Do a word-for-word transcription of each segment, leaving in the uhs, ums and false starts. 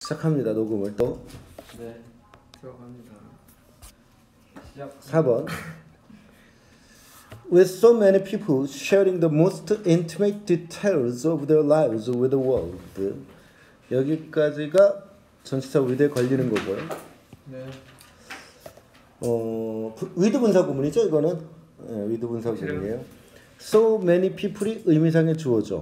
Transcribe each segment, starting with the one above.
시작합니다. 녹음을 또. 네, 들어갑니다. 시작. 사 번. With so many people sharing the most intimate details of their lives with the world. 여기까지가 전치사 with에 걸리는 거고요. 네. 어, with 분사 구문이죠, 이거는. 네, with 분사 구문이에요. So many people이 의미상의 주어죠.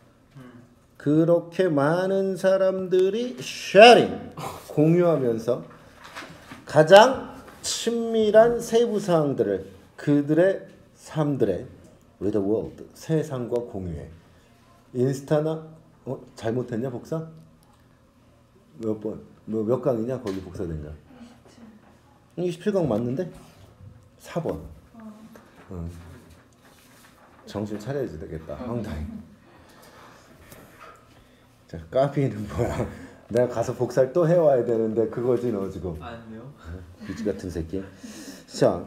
그렇게 많은 사람들이 sharing, 공유하면서 가장 친밀한 세부 사항들을 그들의 삶들의 with the world, 세상과 공유해. 인스타나 어 잘못했냐 복사? 몇 번? 뭐 몇 강이냐 거기 복사된 거? 이십칠 강 맞는데? 사 번. 응. 정신 차려야지 되겠다. 황당히. 자, 까비는 뭐야? 내가 가서 복사를 또 해와야 되는데 그거지 너 지금. 아니요. 미치 같은 새끼. 자,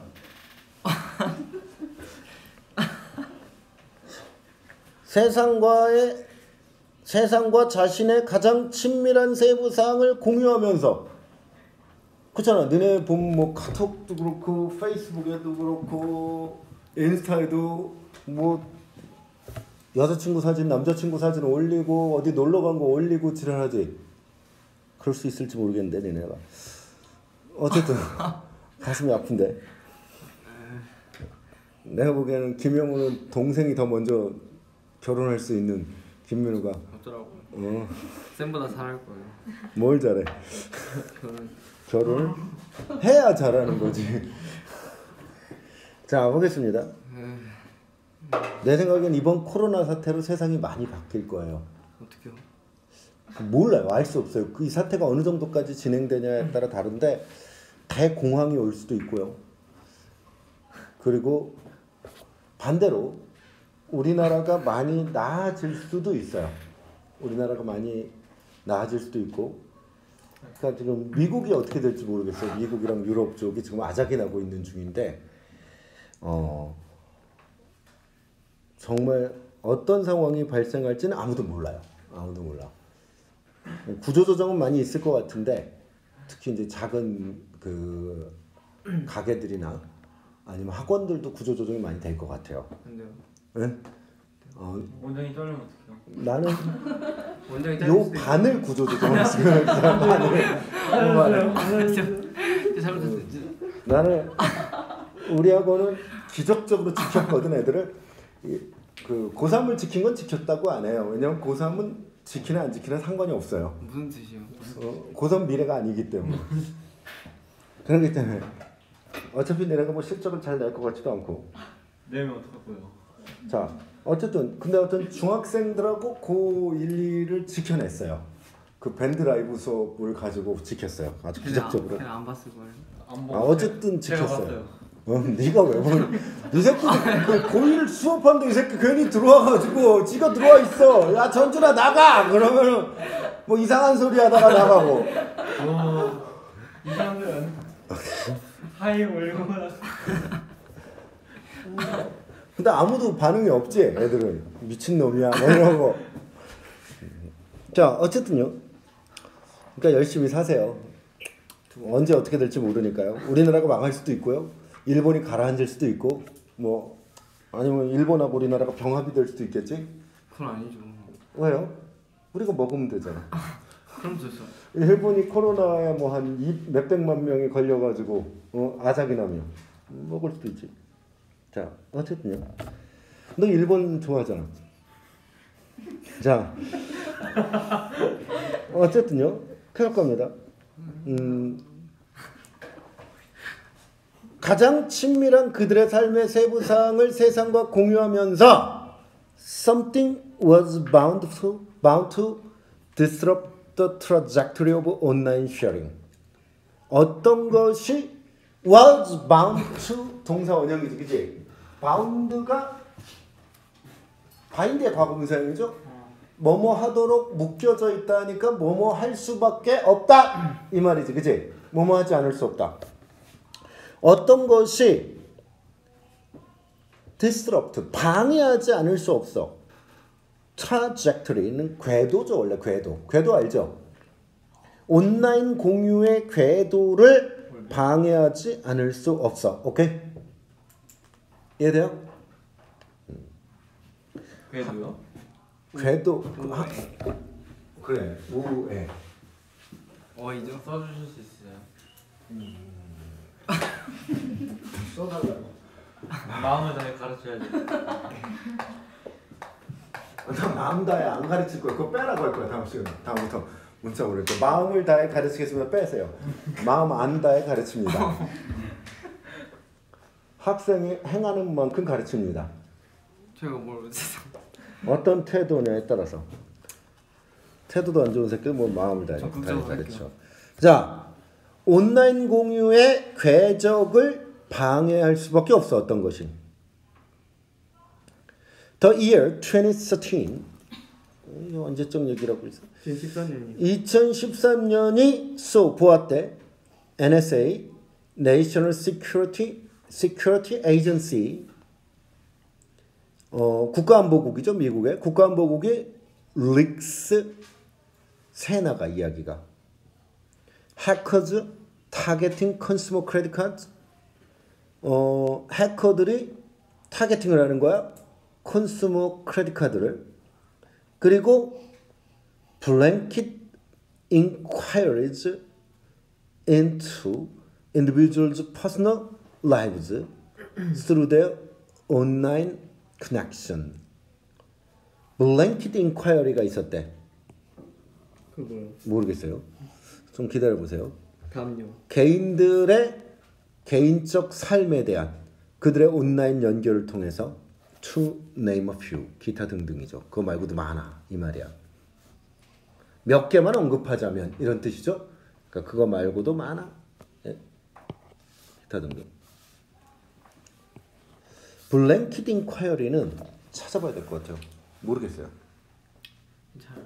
세상과의 세상과 자신의 가장 친밀한 세부 사항을 공유하면서, 그렇잖아. 너네 보면 뭐 카톡도 그렇고 페이스북에도 그렇고 인스타에도 뭐 여자친구 사진, 남자친구 사진 올리고 어디 놀러 간 거 올리고 지랄하지. 그럴 수 있을지 모르겠는데 니네가. 어쨌든 가슴이 아픈데. 내가 보기에는 김영우는 동생이 더 먼저 결혼할 수 있는 김민우가. 어쩌라고. 어. 쌤보다 잘할 거예요. 뭘 잘해? 결혼. 결혼을 해야 잘하는 거지. 자, 보겠습니다. 내 생각엔 이번 코로나 사태로 세상이 많이 바뀔 거예요. 어떻게요? 몰라요. 알 수 없어요. 이 사태가 어느 정도까지 진행되냐에 따라 다른데 대공황이 올 수도 있고요. 그리고 반대로 우리나라가 많이 나아질 수도 있어요. 우리나라가 많이 나아질 수도 있고. 그러니까 지금 미국이 어떻게 될지 모르겠어요. 미국이랑 유럽 쪽이 지금 아작이 나고 있는 중인데 어 정말 어떤 상황이 발생할지는 아무도 몰라요. 아무도 몰라. 구조조정은 많이 있을 것 같은데 특히 이제 작은 그 가게들이나 아니면 학원들도 구조조정이 많이 될 것 같아요. 근데요. 네? 어, 원장이 잘리면 어떡해요? 나는 원장이 요 반을 구조조정했으면 반을 잘못했어요. 나는 우리 학원은 기적적으로 지켰거든. 애들을 그 고삼을 지킨 건 지켰다고 안 해요. 왜냐면 고삼은 지키나 안 지키나 상관이 없어요. 무슨 뜻이요? 어, 고삼 미래가 아니기 때문에. 그렇기 때문에 어차피 내가 뭐 실적을 잘 낼 것 같지도 않고. 내면 어떡하고요? 자, 어쨌든 근데 어떤 중학생들하고 고일, 이를 지켜냈어요. 그 밴드 라이브 수업을 가지고 지켰어요. 아주 기적적으로. 그냥 안 봤을 거예요. 안 아, 어쨌든 제가 지켰어요. 봤어요. 어, 네가 왜 보니? 이 새끼 그 고일 수업하는데 이 새끼 괜히 들어와가지고 지가 들어와 있어. 야 전준아 나가. 그러면은 뭐 이상한 소리 하다가 나가고. 어, 이상한 하이 울고. 근데 아무도 반응이 없지. 애들은 미친 놈이야 뭐 이러고. 자, 어쨌든요. 그러니까 열심히 사세요. 언제 어떻게 될지 모르니까요. 우리나라가 망할 수도 있고요. 일본이 가라앉을 수도 있고, 뭐 아니면 일본하고 우리나라가 병합이 될 수도 있겠지. 그건 아니죠. 왜요? 우리가 먹으면 되잖아. 그럼 됐어. 일본이 코로나에 뭐 한 몇백만 명이 걸려가지고 어, 아작이 나면 먹을 수도 있지. 자, 어쨌든요. 너 일본 좋아하잖아. 자, 어쨌든요. 그럴 겁니다. 음, 가장 친밀한 그들의 삶의 세부 사항을 세상과 공유하면서 something was bound to bound to disrupt the trajectory of online sharing. 어떤 것이 was bound to 동사 원형이지, 그치? bound가 bind의 과거분사형이죠. 뭐뭐 하도록 묶여져 있다니까 뭐뭐 할 수밖에 없다 이 말이지, 그치? 뭐뭐 하지 않을 수 없다. 어떤 것이 disrupt, 방해하지 않을 수 없어. trajectory는 궤도죠. 원래 궤도. 궤도 알죠? 온라인 공유의 궤도를 방해하지 않을 수 없어. 오케이? 이해돼요? 그래도요? 궤도. 아, 그래. 우에. 어 이제 써주실 수 있어요? 써달라고. 마음을 다해 가르쳐야지. 나 마음 다해 안 가르칠 거야. 그거 빼라고 할 거야. 다음 시간에. 다음부터 문자 보낼 때 마음을 다해 가르치겠습니다. 빼세요. 마음 안 다해 가르칩니다. 학생이 행하는 만큼 가르칩니다. 제가 뭘 세상. 어떤 태도냐에 따라서. 태도도 안 좋은 새끼는 뭐 마음을 다해 적극적으로 가르쳐. 자, 온라인 공유의 궤적을 방해할 수밖에 없어. 어떤 것이? The year twenty thirteen. 이거 언제적 얘기라고 있어? 이천십사 년이. 이천십삼 년이 쏘 보았대. 엔에스에이, National Security Security Agency. 어, 국가안보국이죠. 미국의 국가안보국이 릭스 세나가 이야기가 해커즈 타겟팅 컨슈머 크레딧 카드. 어, 해커들이 타겟팅을 하는 거야. 컨슈머 크레딧 카드를. 그리고 blanket inquiries into individuals' personal lives through their online connection. blanket inquiry가 있었대. 그거요. 모르겠어요. 좀 기다려 보세요. 다음요. 개인들의 개인적 삶에 대한 그들의 온라인 연결을 통해서 to name a few 기타 등등이죠. 그거 말고도 많아 이 말이야. 몇 개만 언급하자면 이런 뜻이죠. 그러니까 그거 말고도 많아. 예? 기타 등등. 블랭킷 인콰이어리는 찾아봐야 될 것 같아요. 모르겠어요. 잘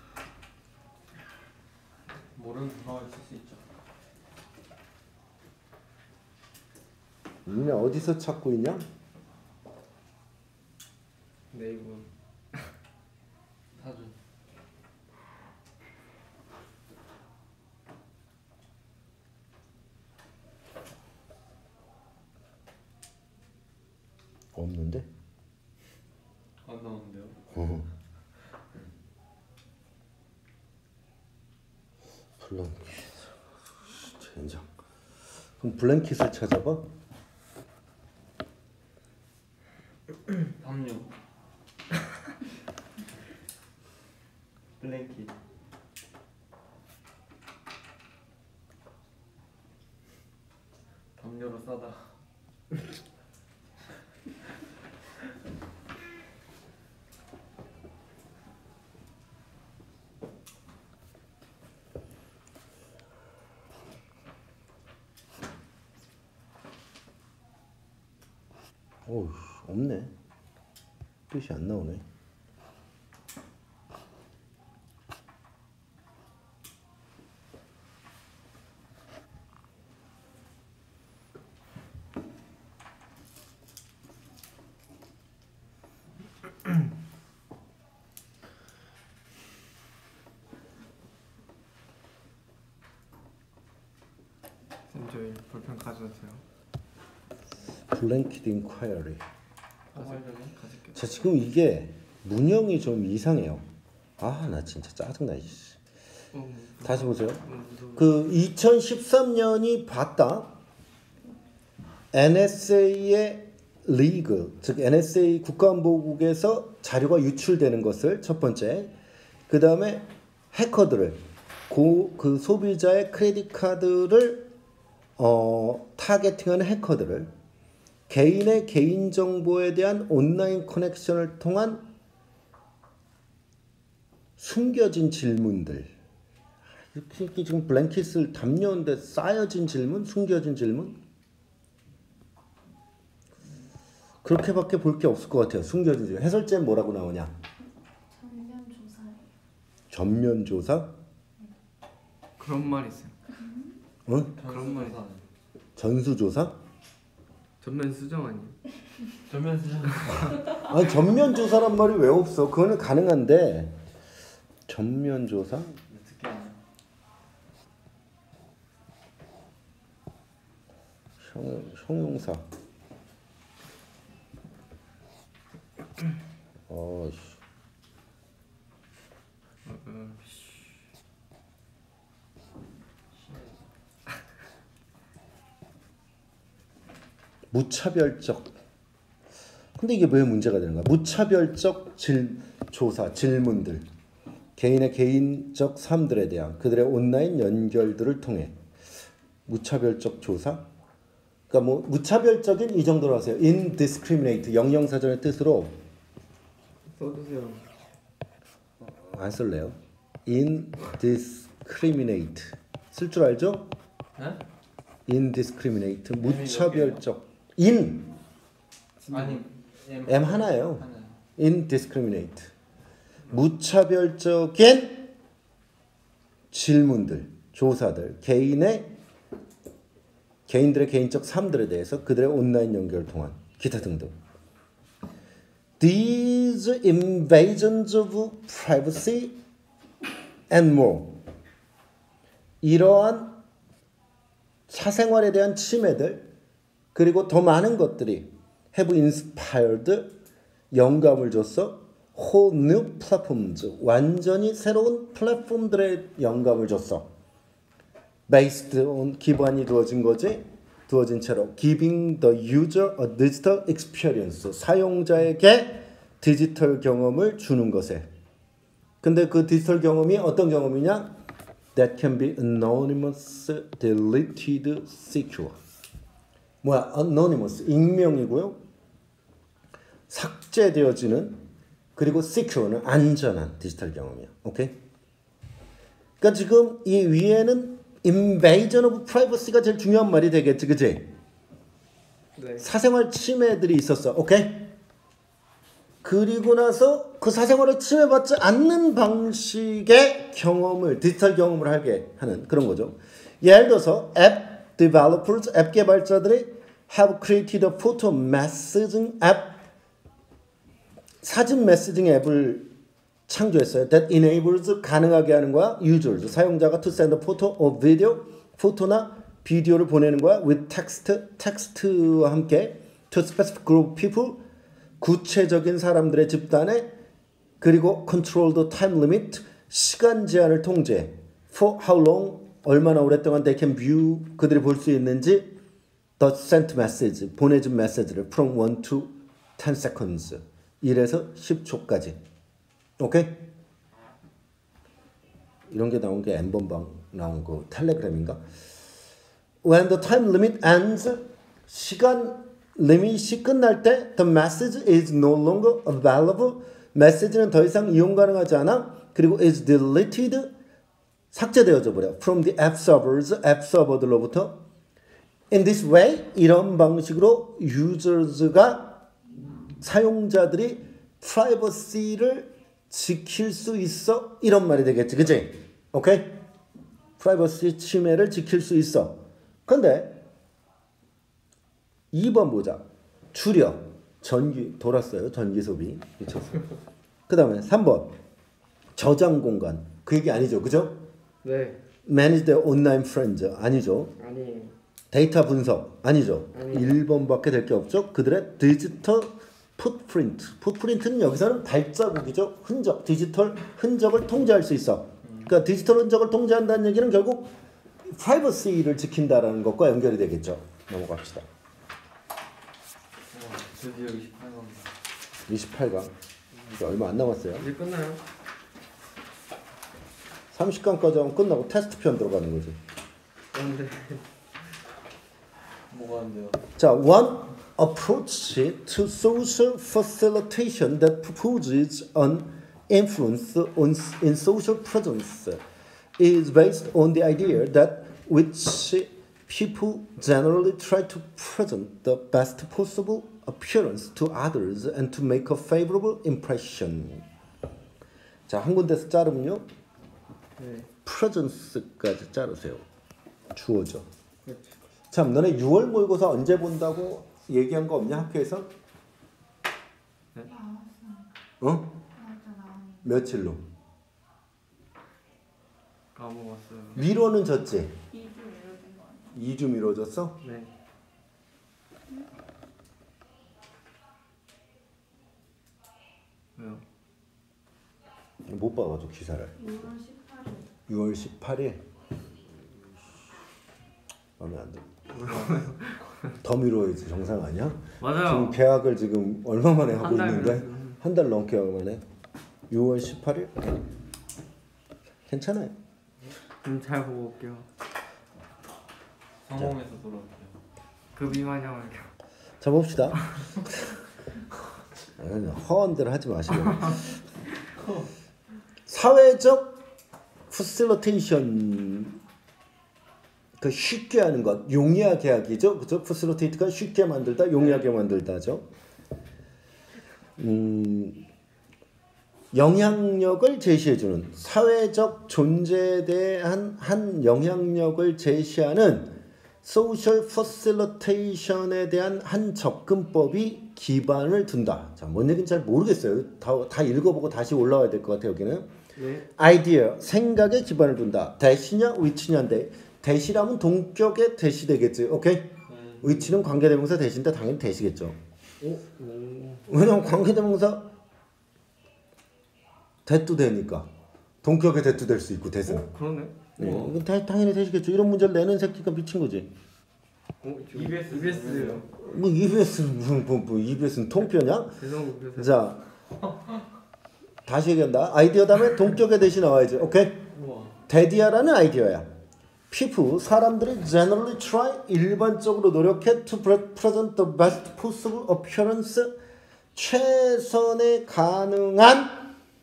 모르는 단어가 있을 수 있죠. 니네 어디서 찾고 있냐? 네이버 사전. 없는데? 안 나오는데요? 어. 블랭킷. 젠장. 그럼 블랭킷을 찾아봐. 담요. 블랭킷. 담요로 싸다. 어우, 없네. 뜻이 안 나오네. 쌤 저희 볼펜 가져오세요. 블랭킷 인콰이어리. 가져오면 가질게요. 자, 지금 이게 문형이 좀 이상해요. 아, 나 진짜 짜증나. 이씨. 어, 다시 보세요. 어, 무서워. 그 이천십삼 년이 봤다. 엔에스에이의 리그, 즉 엔에스에이 국가안보국에서 자료가 유출되는 것을 첫 번째. 그 다음에 해커들을 고, 그 소비자의 크레딧 카드를 어, 타겟팅하는 해커들을 개인의 개인 정보에 대한 온라인 커넥션을 통한 숨겨진 질문들. 이렇게 지금 블랭킷을 담요인데 쌓여진 질문, 숨겨진 질문. 그렇게밖에 볼 게 없을 것 같아요. 숨겨진 질문. 해설자는 뭐라고 나오냐? 전면 조사예요. 전면 조사? 그런 말 있어요. 응? 그런 말 있어요. 전수 조사? 전면 수정 아니에요? 전면 수정. 아니 전면 조사란 말이 왜 없어? 그거는 가능한데 전면 조사? 어떻게 하냐? 형, 형용사. 어이씨. 어, 어, 씨. 무차별적. 근데 이게 왜 문제가 되는가? 무차별적 질, 조사, 질문들. 개인의 개인적 삶들에 대한 그들의 온라인 연결들을 통해 무차별적 조사? 그러니까 뭐 무차별적인 이 정도로 하세요. indiscriminate 영영사전의 뜻으로 써주세요. 안 쓸래요. indiscriminate 쓸 줄 알죠? 네? indiscriminate 무차별적 in 아니 M, M 하나예요. 하나. indiscriminate 무차별적인 질문들, 조사들, 개인의 개인들의 개인적 삶들에 대해서 그들의 온라인 연결을 통한 기타 등등. These invasions of privacy and more. 이러한 사생활에 대한 침해들 그리고 더 많은 것들이 have inspired 영감을 줬어. whole new platforms 완전히 새로운 플랫폼들의 영감을 줬어. based on 기반이 두어진 거지. 두어진 채로 giving the user a digital experience 사용자에게 디지털 경험을 주는 것에. 근데 그 디지털 경험이 어떤 경험이냐? that can be anonymous, deleted, secure. 뭐야? anonymous 익명이고요. 삭제되어지는 그리고 secure는 안전한 디지털 경험이야. 오케이? 그러니까 지금 이 위에는 invasion of privacy가 제일 중요한 말이 되겠지, 그지? 네. 사생활 침해들이 있었어. 오케이? 그리고 나서 그 사생활을 침해받지 않는 방식의 경험을 디지털 경험을 하게 하는 그런 거죠. 예를 들어서 앱 developers 앱 개발자들이 have created a photo messaging app 사진 메시징 앱을 창조했어요. That enables 가능하게 하는 거야. users 사용자가 to send a photo or video 포토나 비디오를 보내는 거야. with text 텍스트와 함께 to specific group of people 구체적인 사람들의 집단에 그리고 control the time limit 시간 제한을 통제 for how long 얼마나 오랫동안 they can view 그들이 볼 수 있는지 the sent message 보내준 메시지를 from one to ten seconds 일에서 십 초까지. 오케이? 이런 게 나온 게 엠번방 나온 거 텔레그램인가? When the time limit ends 시간 리밋이 끝날 때 the message is no longer available 메시지는 더 이상 이용 가능하지 않아. 그리고 is deleted 삭제되어져 버려. From the app servers 앱 서버들로부터. In this way 이런 방식으로 users가 사용자들이 프라이버시를 지킬 수 있어 이런 말이 되겠지, 그치? 오케이? 프라이버시 침해를 지킬 수 있어. 근데 이 번 보자. 줄여 전기 돌았어요. 전기 소비 미쳤어. 그 다음에 삼 번 저장 공간 그 얘기 아니죠, 그죠? 네. Manage the online friends 아니죠. 아니. 데이터 분석 아니죠. 아니. 일 번밖에 될 게 없죠. 그들의 디지털 풋프린트. 풋프린트는 여기서는 발자국이죠. 흔적. 디지털 흔적을 통제할 수 있어. 그러니까 디지털 흔적을 통제한다는 얘기는 결국 프라이버시를 지킨다라는 것과 연결이 되겠죠. 넘어갑시다. 어, 드디어 이십팔 강입니다. 이십팔 강. 이제 얼마 안 남았어요. 이제 끝나요? 삼십 강까지 하면 끝나고 테스트 편 들어가는 거지. 그런데 뭐가 안 돼요? 자, one approach to social facilitation that proposes an influence on in social presence is based on the idea that which people generally try to present the best possible appearance to others and to make a favorable impression. 자, 한 군데서 자르면요. 네. presence까지 자르세요. 주어져. 그렇죠. 참, 너네 유월 모의고사 언제 본다고 얘기한 거 없냐 학교에서? 나왔어요. 어? 나왔다 나왔네. 며칠로? 까먹었어요. 미뤄는 졌지? 이 주 이뤄진 거 아니야? 이 주 미뤄졌어? 네. 왜요? 못 봐가지고 기사를. 유월 십팔일. 유월 십팔일. 마음에 안 들어. 더 미뤄야지 정상 아니야? 맞아요. 지금 계약을 지금 얼마 만에 하고 한 달 있는데 미뤘어요. 한 달 넘게 하고 만에 유월 십팔일 괜찮아요. 좀 잘 보고 올게요. 성공해서 돌아올게요. 그 비만 형을요. 자 봅시다. 아니, 허언들 하지 마시고 사회적 퍼실리테이션 그 쉽게 하는 것 용이하게 하기죠. 그죠? 퍼실리테이트가 쉽게 만들다 용이하게 만들다죠. 음, 영향력을 제시해주는 사회적 존재에 대한 한 영향력을 제시하는 소셜 퍼실리테이션에 대한 한 접근법이 기반을 둔다. 자, 뭔 얘기인지 잘 모르겠어요. 다, 다 읽어보고 다시 올라와야 될 것 같아요. 여기는 네. 아이디어, 생각에 기반을 둔다. 대시냐 위치냐인데 대시라면 동격의 대시 되겠지. 오케이? 네. 위치는 관계대명사 대신데 당연히 대시겠죠. 오. 오. 왜냐면 관계대명사 대도 되니까 동격의 대도 될 수 있고 대신. 어? 그러네. 네, 이건 다, 당연히 대시겠죠. 이런 문제를 내는 새끼가 미친 거지. 어? 이비에스 이비에스요. 뭐 이비에스는 뭐, 뭐, 뭐 이비에스는 통뼈냐? 죄송합니다. 그래서 자 다시 얘기한다. 아이디어 다음에 동격의 대시 나와야지. 오케이? 우와. 데디아라는 아이디어야. people 사람들이 generally try 일반적으로 노력해 to present the best possible appearance 최선의 가능한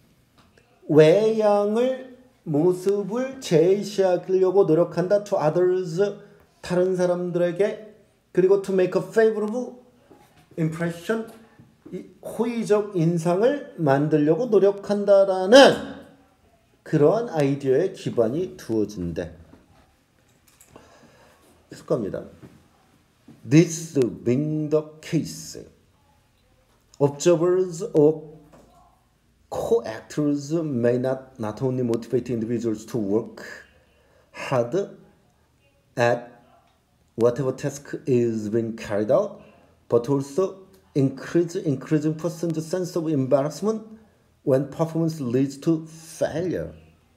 외양을 모습을 제시하려고 노력한다 to others 다른 사람들에게 그리고 to make a favorable impression 이 호의적 인상을 만들려고 노력한다라는 그러한 아이디어의 기반이 두어진대. 있을 겁니다. This being the case, observers or co-actors may not not only motivate individuals to work hard at whatever task is being carried out, but also increase increasing person's sense of embarrassment when performance leads to failure.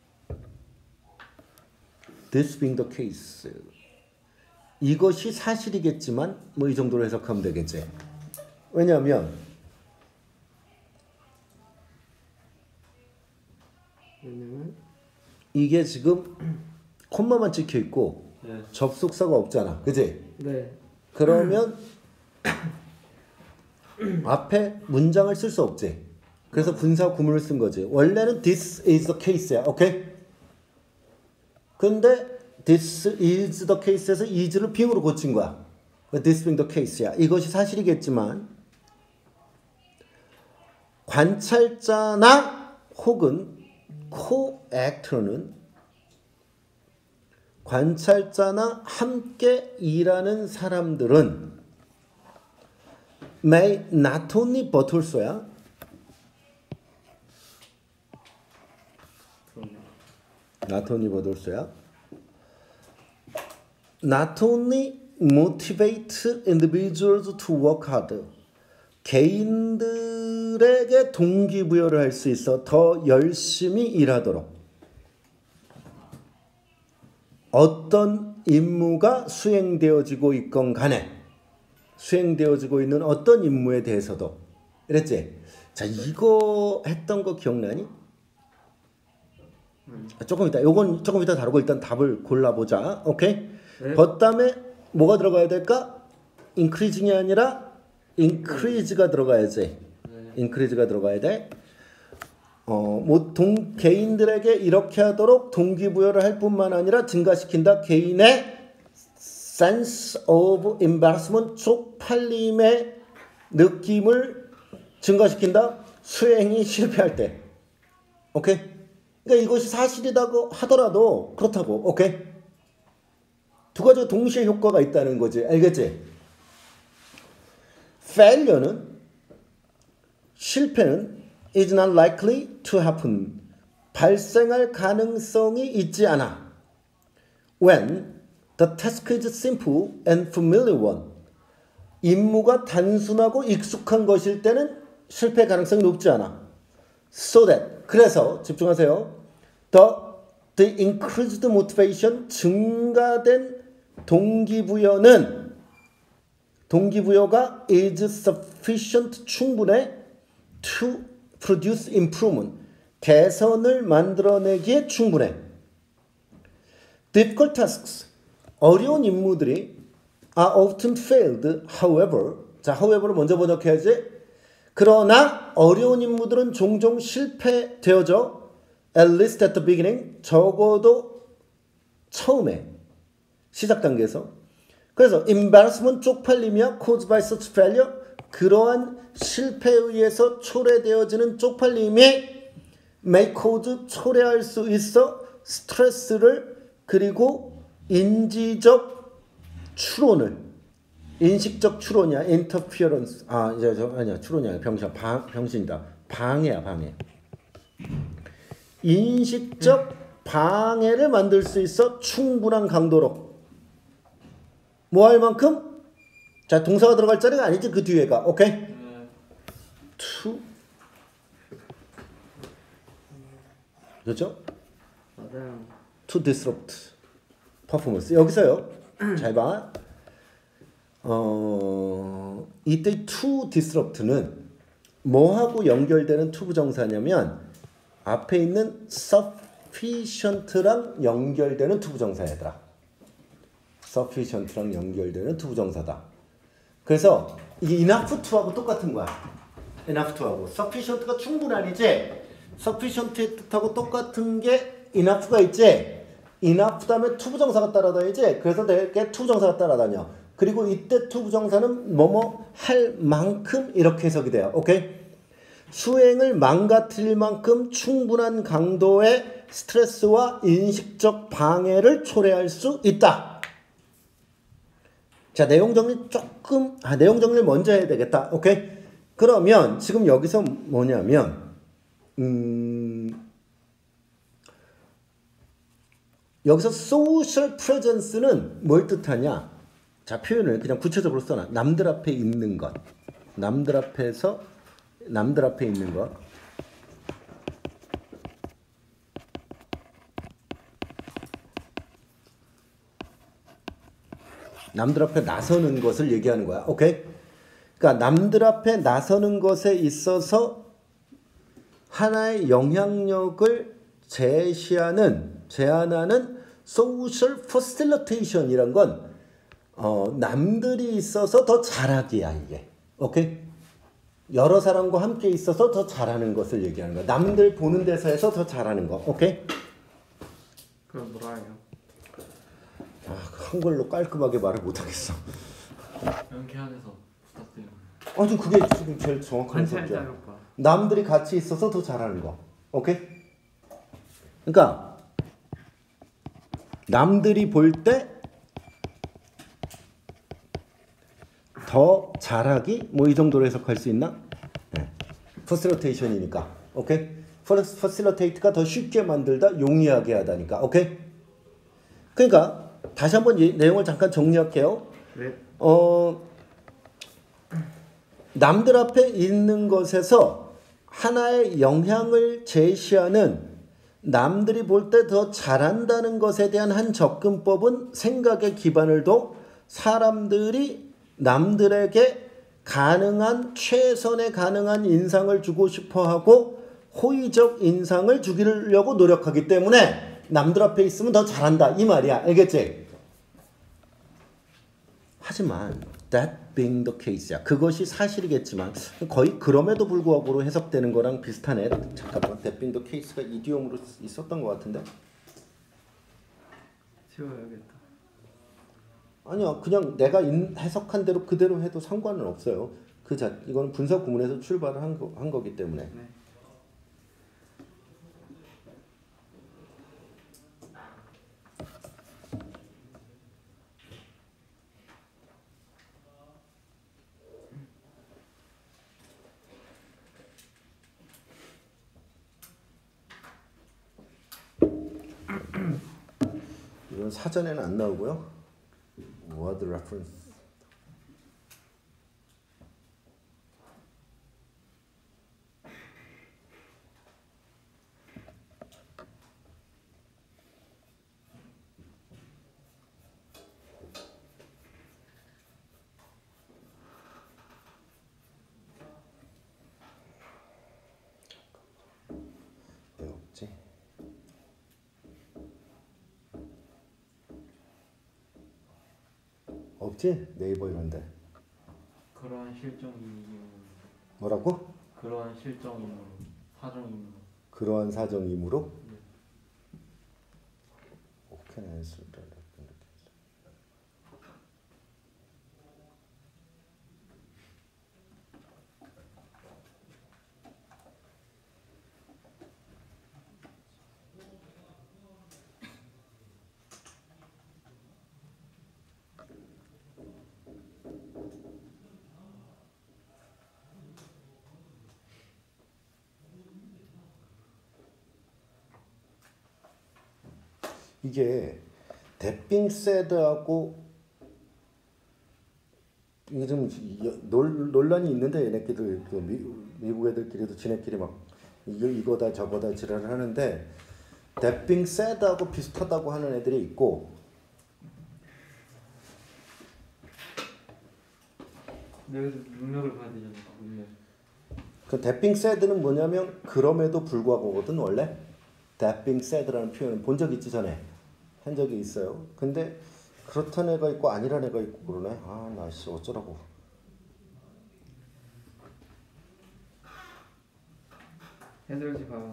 This being the case. 이것이 사실이겠지만 뭐 이 정도로 해석하면 되겠지. 왜냐하면 왜냐면 이게 지금 콤마만 찍혀 있고 네. 접속사가 없잖아. 그지? 네. 그러면 앞에 문장을 쓸 수 없지. 그래서 분사 구문을 쓴 거지. 원래는 this is the case야. 오케이? 근데 this is the case에서 is를 being으로 고친 거야. this being the case야. 이것이 사실이겠지만 관찰자나 혹은 co-actor는 관찰자나 함께 일하는 사람들은 may not only but also야. not only but also야. not only motivate individuals to work hard. 개인들에게 동기부여를 할 수 있어 더 열심히 일하도록. 어떤 임무가 수행되어지고 있건 간에 수행되어지고 있는 어떤 임무에 대해서도 이랬지. 자, 이거 했던 거 기억나니? 음. 조금 이따 요건 조금 이따 다루고 일단 답을 골라보자. 오케이? 네. 그다음에 뭐가 들어가야 될까? increasing이 아니라 increase가 들어가야지. 네. increase가 들어가야 돼. 어, 뭐 동, 개인들에게 이렇게 하도록 동기부여를 할 뿐만 아니라 증가시킨다. 개인의 sense of embarrassment, 쪽팔림의 느낌을 증가시킨다. 수행이 실패할 때. 오케이? 그러니까 이것이 사실이라고 하더라도 그렇다고. 오케이? 두 가지가 동시에 효과가 있다는 거지. 알겠지? failure는 실패는 is not likely to happen. 발생할 가능성이 있지 않아. When the task is simple and familiar one. 임무가 단순하고 익숙한 것일 때는 실패 가능성이 높지 않아. So that 그래서 집중하세요. The the increased motivation 증가된 동기부여는 동기부여가 is sufficient 충분해 to produce improvement 개선을 만들어내기에 충분해. Difficult tasks 어려운 임무들이 are often failed. However 자 however를 먼저 번역해야지. 그러나 어려운 임무들은 종종 실패되어져. At least at the beginning 적어도 처음에 시작 단계에서. 그래서 embarrassment 쪽팔림이야. caused by such failure 그러한 실패에 의해서 초래되어지는 쪽팔림이 may cause 초래할 수 있어 스트레스를 그리고 인지적 추론을 인식적 추론이야. interference 아 이제 저 아니야 추론이 아니야 병신 방 병신이다 방해야 방해. 인식적 방해를 만들 수 있어 충분한 강도로. 뭐 할 만큼? 자 동사가 들어갈 자리가 아니지 그 뒤에가. 오케이? to 그렇죠? 맞아요. to disrupt performance 여기서요. 잘 봐. 어 이때 to disrupt는 뭐하고 연결되는 to 부정사냐면 앞에 있는 sufficient랑 연결되는 to 부정사야 얘들아. sufficient랑 연결되는 to 부정사다. 그래서 이게 enough to하고 똑같은 거야. enough to하고 sufficient가 충분하니지. sufficient의 뜻하고 똑같은 게 enough가 있지. enough 다음에 to 부정사가 따라다니지. 그래서 내게 to 부정사가 따라다녀. 그리고 이때 to 부정사는 뭐뭐 할 만큼 이렇게 해석이 돼요. 오케이? 수행을 망가뜨릴 만큼 충분한 강도의 스트레스와 인식적 방해를 초래할 수 있다. 자, 내용 정리 조금, 아, 내용 정리를 먼저 해야 되겠다. 오케이? 그러면 지금 여기서 뭐냐면, 음, 여기서 social presence는 뭘 뜻하냐? 자, 표현을 그냥 구체적으로 써놔. 남들 앞에 있는 것. 남들 앞에서, 남들 앞에 있는 것. 남들 앞에 나서는 것을 얘기하는 거야. 오케이? 그러니까 남들 앞에 나서는 것에 있어서 하나의 영향력을 제시하는, 제안하는 social facilitation이란 건 어, 남들이 있어서 더 잘하기야, 이게. 오케이? 여러 사람과 함께 있어서 더 잘하는 것을 얘기하는 거야. 남들 보는 데서 해서 더 잘하는 거. 오케이? 그럼 뭐라 해요? 아, 한글로 깔끔하게 말을 못하겠어. 연기 안에서 부탁드려요. 아주 그게 지금 제일 정확한 한참 해석이야. 짧을까? 남들이 같이 있어서 더 잘하는 거. 오케이? 그러니까 남들이 볼 때 더 잘하기? 뭐 이 정도로 해석할 수 있나? 네. facilitation이니까. 오케이? facilitate가 더 쉽게 만들다, 용이하게 하다니까. 오케이? 그러니까 다시 한번 이 내용을 잠깐 정리할게요. 네. 어, 남들 앞에 있는 것에서 하나의 영향을 제시하는 남들이 볼 때 더 잘한다는 것에 대한 한 접근법은 생각의 기반을 둬 사람들이 남들에게 가능한 최선의 가능한 인상을 주고 싶어하고 호의적 인상을 주기려고 노력하기 때문에 남들 앞에 있으면 더 잘한다 이 말이야. 알겠지? 하지만 that being the case야. 그것이 사실이겠지만 거의 그럼에도 불구하고로 해석되는 거랑 비슷하네. 잠깐만. that being the case가 이디옴으로 있었던 것 같은데? 지워야겠다. 아니야. 그냥 내가 인, 해석한 대로 그대로 해도 상관은 없어요. 그 자, 이거는 분사 구문에서 출발을 한, 거, 한 거기 때문에. 네. 이건 사전에는 안 나오고요. word reference. 없지? 네이버 이런데. 그러한 실정이므로 뭐라고? 그러한 실정이므로 사정이므로 그러한 사정이므로? 네. 오케이, 알겠습니다. 이게 that being said하고 이게 좀 논, 논란이 있는데 얘네끼리 그 미, 미국 애들끼리도 지네끼리 막 이거 이거다 저거다 지랄을 하는데 that being said하고 비슷하다고 하는 애들이 있고 여기서 능력을 봐야 되잖아. 능력. 그 that being said는 뭐냐면 그럼에도 불구하고거든 원래. that being said라는 표현을 본 적 있지 전에 한 적이 있어요. 근데 그렇다는 애가 있고 아니란 애가 있고 그러네. 아, 나 씨 어쩌라고. 해설지 봐요.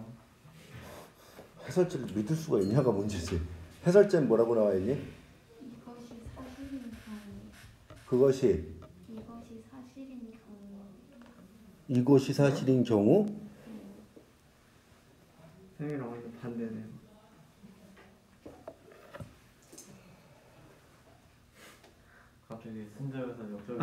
해설지를 믿을 수가 있냐가 문제지. 해설지는 뭐라고 나와 있니? 이것이 사실인 경우. 그것이 이것이 사실인 경우. 이것이 사실인 경우 쌤이랑 완전 반대네요. 갑자기 순자여서 역설.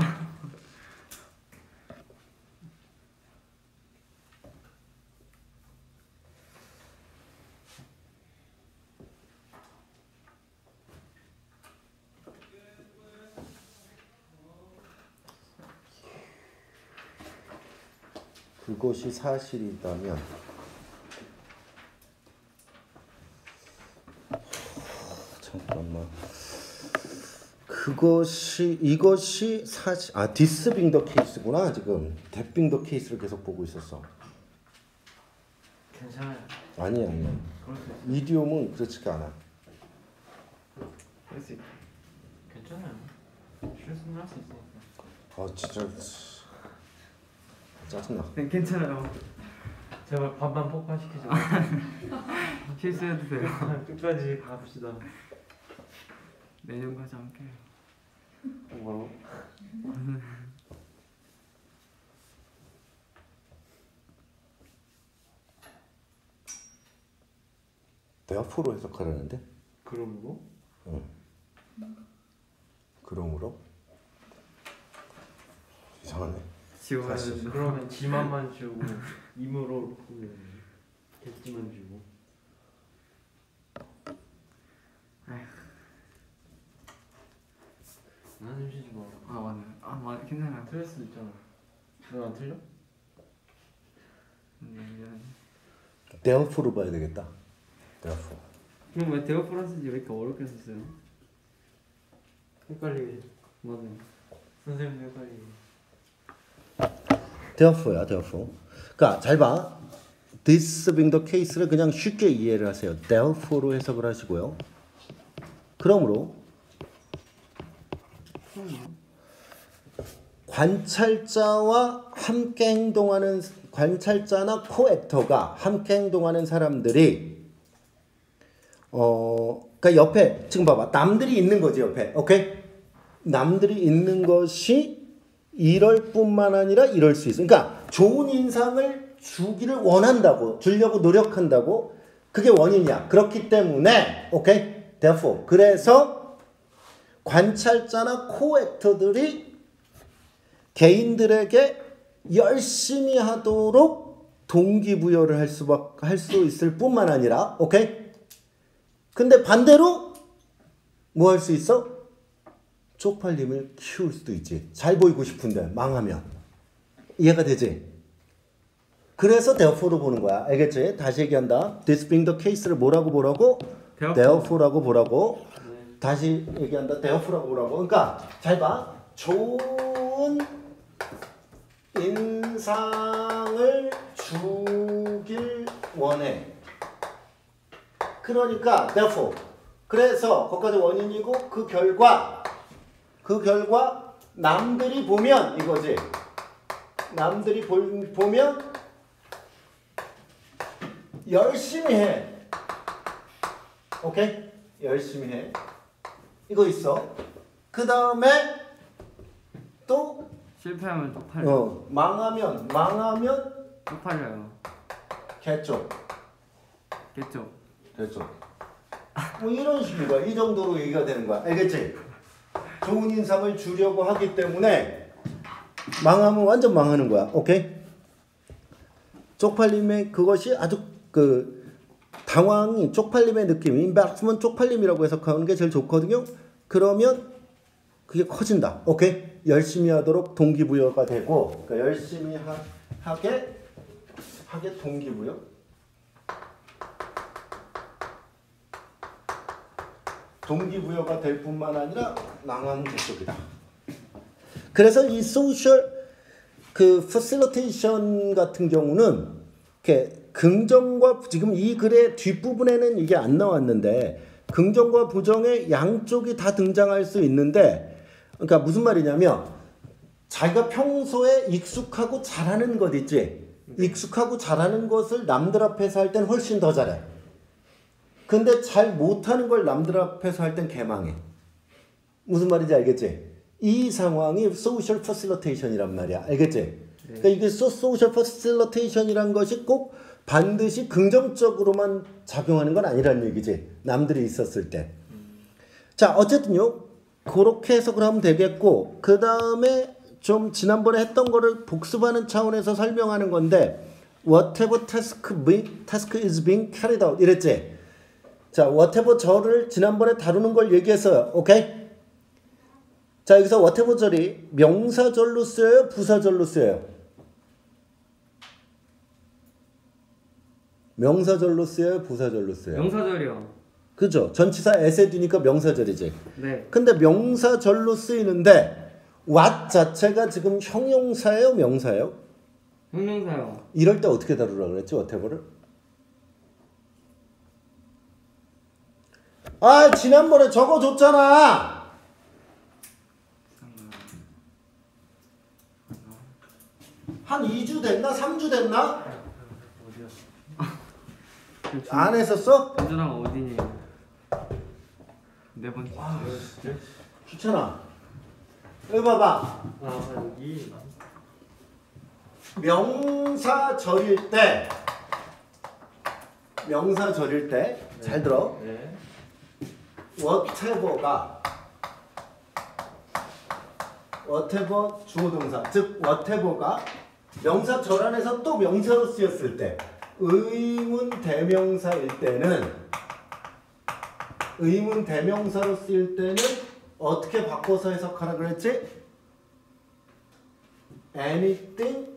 그것이 사실이라면 잠깐만 그것이 이것이 사실 아 this being the case구나. 지금 that being the case를 계속 보고 있었어. 괜찮아요. 아니야 아니야. 그럴 수 있어. 이디옴은 그렇지가 않아. 그럴 수 있어. 괜찮아요. 실수는 할 수 있으니까. 아 진짜 짜증나. 네, 괜찮아요. 제발 반반 폭파시키지 마. 실수해도 돼요. 끝까지 갑시다. 내년까지 함께. 뭐라고? therefore로 해석하려는데? 그러므로? 응. 그러므로? 이상하네. 지워야 다시. 된다. 그러면 지만만 지우고 임으로 겠지만 지우고. 아휴. 나는 쉬지 마. 아 맞네. 아 맞. 괜찮아. 틀릴 수도 있잖아. 너 안 틀려? 음, therefore로 봐야 되겠다. therefor. 그럼 왜 대어 프랑스지 왜 이렇게 어렵게 썼어요? 헷갈리게. 맞아요. 선생님도 헷갈리게. therefore야 therefore. 그러니까 잘 봐. this being the case를 그냥 쉽게 이해를 하세요. therefore로 해석을 하시고요. 그러므로 관찰자와 함께 행동하는 관찰자나 코액터가 함께 행동하는 사람들이 어 그러니까 옆에 지금 봐봐 남들이 있는 거지 옆에 오케이 남들이 있는 것이 이럴 뿐만 아니라 이럴 수 있어. 그러니까 좋은 인상을 주기를 원한다고 주려고 노력한다고 그게 원인이야. 그렇기 때문에 오케이 therefore 그래서 관찰자나 코액터들이 개인들에게 열심히 하도록 동기부여를 할 수밖 할 수 있을 뿐만 아니라 오케이 근데 반대로 뭐 할 수 있어? 쪽팔림을 키울 수도 있지. 잘 보이고 싶은데 망하면 이해가 되지? 그래서 therefore로 보는 거야. 알겠지? 다시 얘기한다. this being the case를 뭐라고 보라고? therefore라고 보라고. 네. 다시 얘기한다. therefore라고 보라고. 그러니까 잘 봐. 좋은 인상을 주길 원해. 그러니까 therefore. 그래서 거기까지 원인이고 그 결과 그 결과 남들이 보면 이거지. 남들이 볼, 보면 열심히 해. 오케이? 열심히 해. 이거 있어. 그 다음에 또 실패하면 쪽팔려. 어, 망하면 망하면 쪽팔려요. 개쪽. 겠죠? 개쪽. 뭐 이런 식인 거야. 이 정도로 얘기가 되는 거야. 알겠지? 좋은 인상을 주려고 하기 때문에 망하면 완전 망하는 거야. 오케이? 쪽팔림의 그것이 아주 그 당황이 쪽팔림의 느낌, 임박스면 쪽팔림이라고 해석하는 게 제일 좋거든요. 그러면 그게 커진다. 오케이? 열심히 하도록 동기부여가 되고, 그러니까 열심히 하, 하게 하게 동기부여. 동기부여가 될 뿐만 아니라 망하는 개쪽이다. 그래서 이 소셜 그 facilitation 같은 경우는 이렇게 긍정과 지금 이 글의 뒷부분에는 이게 안 나왔는데 긍정과 부정의 양쪽이 다 등장할 수 있는데 그러니까 무슨 말이냐면 자기가 평소에 익숙하고 잘하는 것 있지. 익숙하고 잘하는 것을 남들 앞에서 할 땐 훨씬 더 잘해. 근데 잘 못하는 걸 남들 앞에서 할 땐 개망해. 무슨 말인지 알겠지? 이 상황이 social facilitation이란 말이야. 알겠지? 네. 그러니까 이게 social facilitation이란 것이 꼭 반드시 긍정적으로만 작용하는 건 아니라는 얘기지. 남들이 있었을 때. 음. 자, 어쨌든요. 그렇게 해석을 하면 되겠고 그 다음에 좀 지난번에 했던 거를 복습하는 차원에서 설명하는 건데 whatever task, be, task is being carried out 이랬지. 자, whatever 절을 지난번에 다루는 걸 얘기했어요. 오케이? 자, 여기서 whatever 절이 명사절로 쓰여요? 부사절로 쓰여요? 명사절로 쓰여요? 부사절로 쓰여요? 명사절이요. 그죠? 전치사 에세 뒤니까 명사절이지. 네. 근데 명사절로 쓰이는데 what 자체가 지금 형용사예요? 명사예요? 형용사요. 이럴 때 어떻게 다루라고 그랬지? whatever를? 아, 지난번에 적어줬잖아. 한 이 주 됐나? 삼 주 됐나? 어디야? 안 했었어? 준준아 어디니? 네 번째. 아, 귀찮아. 여기 봐봐. 아 여기. 명사절일 때 명사절일 때 잘 네. 들어. 네. whatever가 whatever 주어동사 즉 whatever가 명사절 안에서 또 명사로 쓰였을 때 의문 대명사일 때는 의문 대명사로 쓰일 때는 어떻게 바꿔서 해석하라 그랬지? anything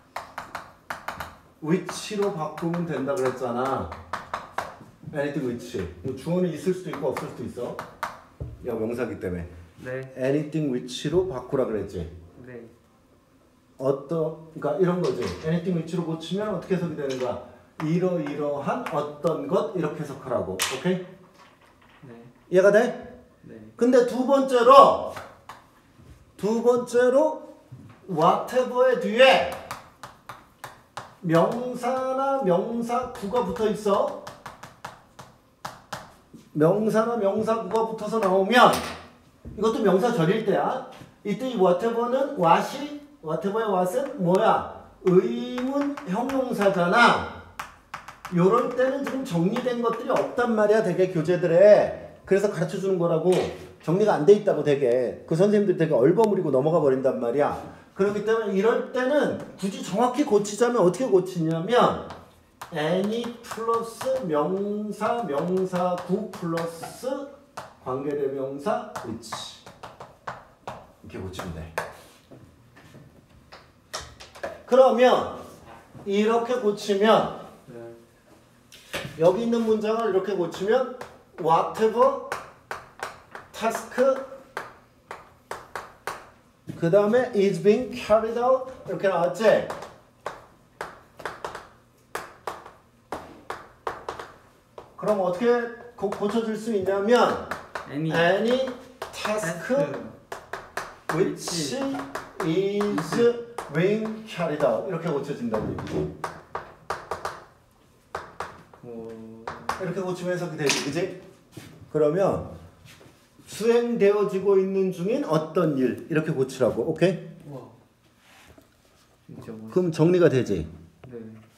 which로 바꾸면 된다 그랬잖아. anything which. 주어는 있을 수도 있고 없을 수도 있어. 야, 명사기 때문에. 네. anything which로 바꾸라 그랬지. 네. 어떤, 그러니까 이런 거지. anything which로 고치면 어떻게 해석이 되는 거야? 이러이러한 어떤 것 이렇게 해석하라고. 오케이? 네. 이해가 돼? 네. 근데 두 번째로 두 번째로 whatever의 뒤에 명사나 명사구가 붙어 있어. 명사나 명사구가 붙어서 나오면 이것도 명사절일 때야. 이때 이 whatever는 what이 whatever의 what은 뭐야? 의문 형용사잖아. 요럴 때는 지금 정리된 것들이 없단 말이야. 되게 교재들에. 그래서 가르쳐주는 거라고. 정리가 안 돼 있다고 되게. 그 선생님들이 되게 얼버무리고 넘어가 버린단 말이야. 그렇기 때문에 이럴 때는 굳이 정확히 고치자면 어떻게 고치냐면 any 플러스 명사 명사구 플러스 관계대명사 which 이렇게 고치면 돼. 그러면 이렇게 고치면 네. 여기 있는 문장을 이렇게 고치면 whatever task 그 다음에 is being carried out 이렇게 나왔지? 그럼 어떻게 고, 고쳐줄 수 있냐면 any, any task task. which is being carried out 이렇게 고쳐진다는 얘기지. 어... 이렇게 고치면 해석이 되지, 그지? 그러면 수행되어지고 있는 중인 어떤 일 이렇게 고치라고, 오케이? 우와. 진짜 멋있. 그럼 정리가 되지. 네.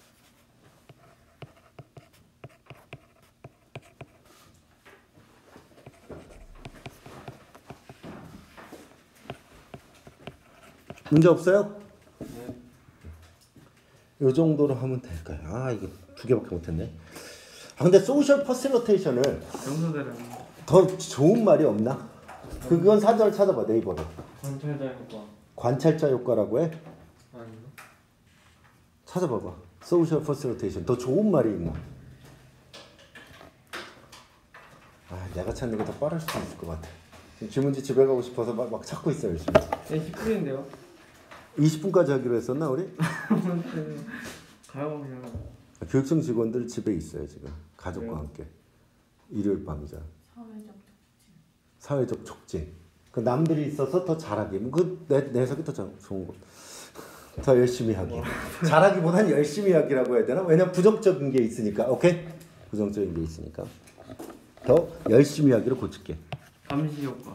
문제 없어요? 네. 이 정도로 하면 될까요? 아 이게 두 개밖에 못했네. 아 근데 소셜 퍼실리테이션을 정서대로 더 좋은 말이 없나? 그건 사전을 찾아봐 네이버로. 관찰자 효과. 관찰자 효과라고 해? 아닌가? 찾아봐봐. 소셜 퍼실리테이션 더 좋은 말이 있나? 아 내가 찾는 게 더 빠를 수도 있을 것 같아. 지금 주문지 집에 가고 싶어서 막, 막 찾고 있어 열심히. 네, 십 분인데요. 이십 분까지 하기로 했었나 우리? 가요 그냥. 교육청 직원들 집에 있어요 지금 가족과 그래요? 함께. 일요일 밤이잖아. 사회적 사회적 촉진. 그 남들이 있어서 더 잘하기. 그내 내 해석이 더 좋은 거. 더 열심히 하기. 잘하기보다는 열심히 하기라고 해야 되나? 왜냐면 부정적인 게 있으니까. 오케이? 부정적인 게 있으니까. 더 열심히 하기로 고칠게. 감시 효과.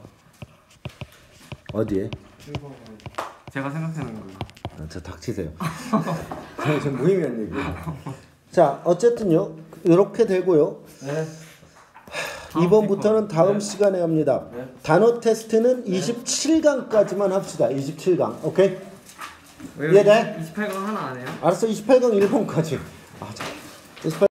어디에? 제가 생각하는 거예요. 아, 저 닥치세요. 저 무의미한 얘기예요. 자, 어쨌든요. 이렇게 되고요. 네. 이 번부터는 다음 네. 시간에 합니다. 네. 단어 테스트는 이십칠 강까지만 합시다. 이십칠 강. 오케이? 왜 이해돼? 이십팔 강 하나 안 해요? 알았어. 이십팔 강 일 번까지. 아, 자. 이십팔